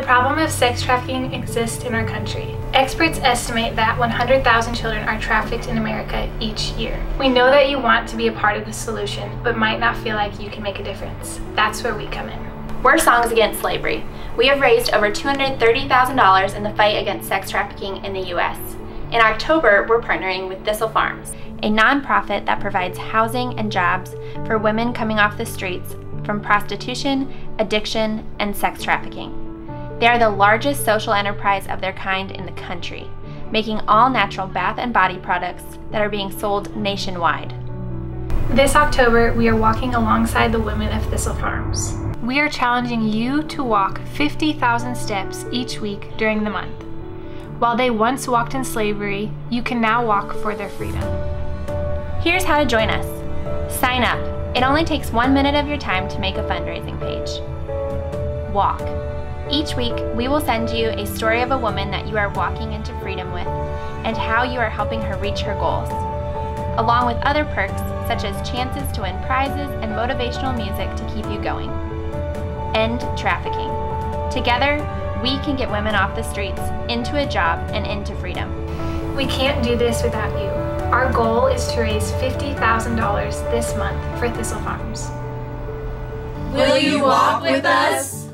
problem of sex trafficking exists in our country. Experts estimate that 100,000 children are trafficked in America each year. We know that you want to be a part of the solution, but might not feel like you can make a difference. That's where we come in. We're Songs Against Slavery. We have raised over $230,000 in the fight against sex trafficking in the U.S. In October, we're partnering with Thistle Farms, a nonprofit that provides housing and jobs for women coming off the streets from prostitution, addiction, and sex trafficking. They are the largest social enterprise of their kind in the country, making all natural bath and body products that are being sold nationwide. This October, we are walking alongside the women of Thistle Farms. We are challenging you to walk 50,000 steps each week during the month. While they once walked in slavery, you can now walk for their freedom. Here's how to join us. Sign up. It only takes 1 minute of your time to make a fundraising page. Walk. Each week, we will send you a story of a woman that you are walking into freedom with and how you are helping her reach her goals, along with other perks such as chances to win prizes and motivational music to keep you going. End trafficking. Together, we can get women off the streets, into a job, and into freedom. We can't do this without you. Our goal is to raise $50,000 this month for Thistle Farms. Will you walk with us?